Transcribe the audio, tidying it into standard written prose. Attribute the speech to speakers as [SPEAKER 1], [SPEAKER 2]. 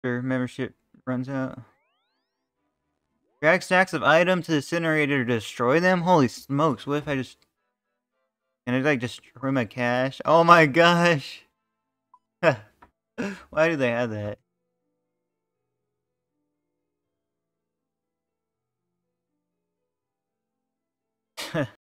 [SPEAKER 1] Their membership runs out. Drag stacks of items to the incinerator to destroy them? Holy smokes, what if I just... Can I like destroy my cash? Oh my gosh! Why do they have that?